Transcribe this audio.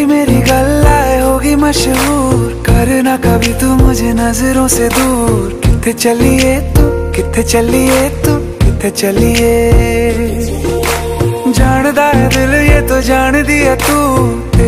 तेरी मेरी गल्लाए होगी मशहूर, करना कभी तू मुझे नजरों से दूर। किथे चलिए तू, किथे चलिए तू, किथे चलिए। जानदा है दिल ये तो जान दिया तू,